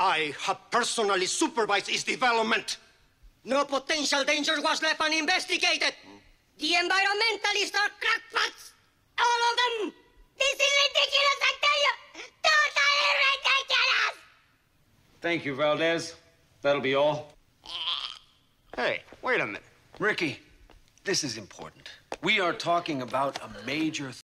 I have personally supervised its development. No potential danger was left uninvestigated. The environmentalists are crackpots. All of them. This is ridiculous, I tell you. Totally ridiculous. Thank you, Valdez. That'll be all. Hey, wait a minute. Ricky, this is important. We are talking about a major